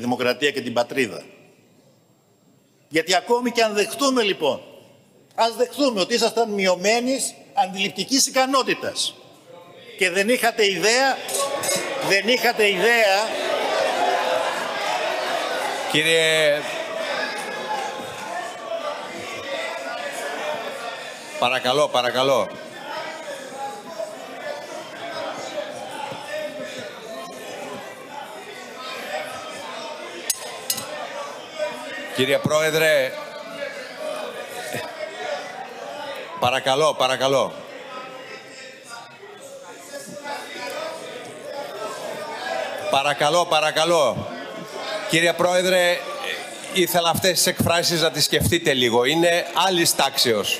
δημοκρατία και την πατρίδα. Γιατί ακόμη και αν δεχτούμε λοιπόν, ας δεχτούμε ότι ήσασταν μειωμένης αντιληπτικής ικανότητας και δεν είχατε ιδέα. Κύριε... Παρακαλώ. Κύριε Πρόεδρε, παρακαλώ. Κύριε Πρόεδρε, ήθελα αυτές τις εκφράσεις να τις σκεφτείτε λίγο. Είναι άλλης τάξεως.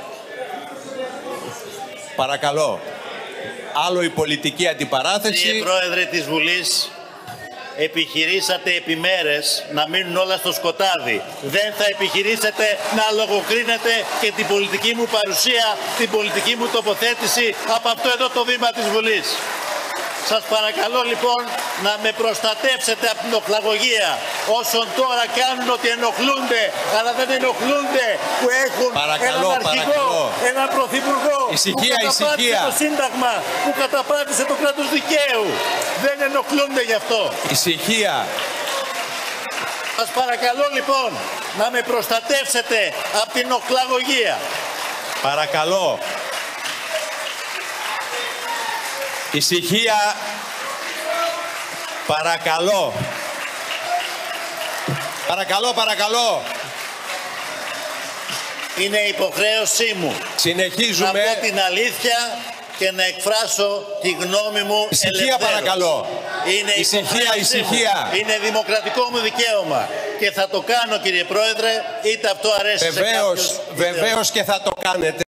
Παρακαλώ. Άλλο η πολιτική αντιπαράθεση. Κύριε Πρόεδρε της Βουλής, επιχειρήσατε επί μέρες να μείνουν όλα στο σκοτάδι. Δεν θα επιχειρήσετε να λογοκρίνετε και την πολιτική μου παρουσία, την πολιτική μου τοποθέτηση από αυτό εδώ το βήμα της Βουλής. Σας παρακαλώ λοιπόν να με προστατεύσετε από την οχλαγωγία όσων τώρα κάνουν ότι ενοχλούνται, αλλά δεν ενοχλούνται που έχουν έναν αρχηγό, έναν πρωθυπουργό που καταπάτησε το Σύνταγμα, που καταπάτησε το κράτος δικαίου. Δεν ενοχλούνται γι' αυτό. Ησυχία. Σας παρακαλώ λοιπόν να με προστατεύσετε από την οχλαγωγία. Παρακαλώ. Ησυχία. Παρακαλώ. Είναι υποχρέωσή μου συνεχίζουμε να πω την αλήθεια και να εκφράσω τη γνώμη μου ελευθέρως. Παρακαλώ. Είναι ησυχία. Είναι δημοκρατικό μου δικαίωμα. Και θα το κάνω, κύριε Πρόεδρε, είτε αυτό αρέσει σε κάποιους. Βεβαίως και θα το κάνετε.